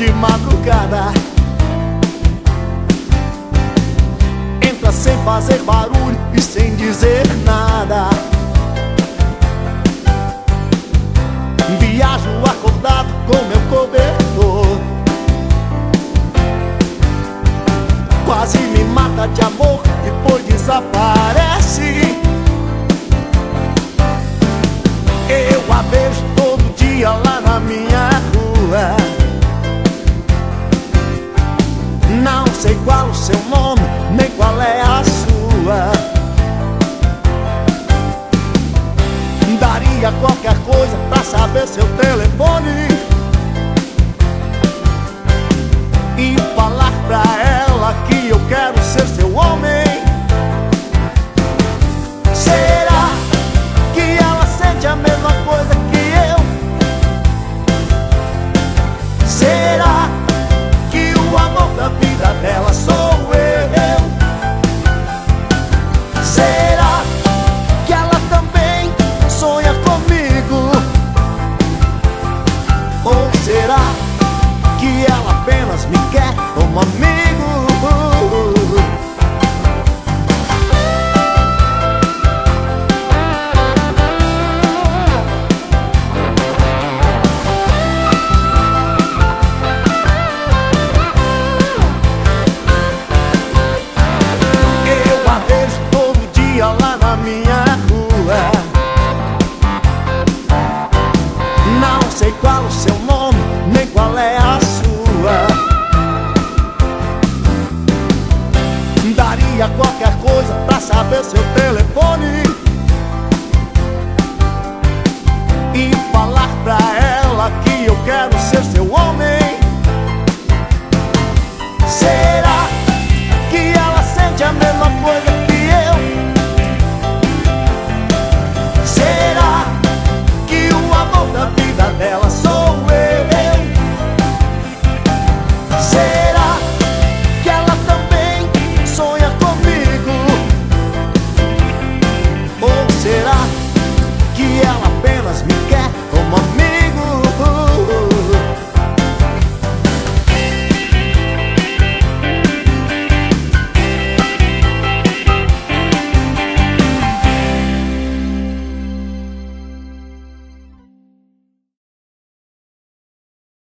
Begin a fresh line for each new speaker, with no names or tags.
de madrugada, entra sem fazer barulho e sem dizer nada. Viajo acordado com meu cobertor, quase me mata de amor, depois desaparece. Eu a vejo todo dia lá na minha rua. Não sei qual o seu nome, nem qual é a sua. Daria qualquer coisa pra saber seu telefone e falar pra ela que eu quero ser seu homem. Será que ela sente a mesma coisa que eu? Será que o amor da vida dela sou eu? Será que ela também sonha comigo? Ou será que ela apenas me quer como amigo? Eu a vejo todo dia lá na minha rua. Não sei qual o seu nome, nem qual é a sua. Daria qualquer coisa pra saber seu telefone e falar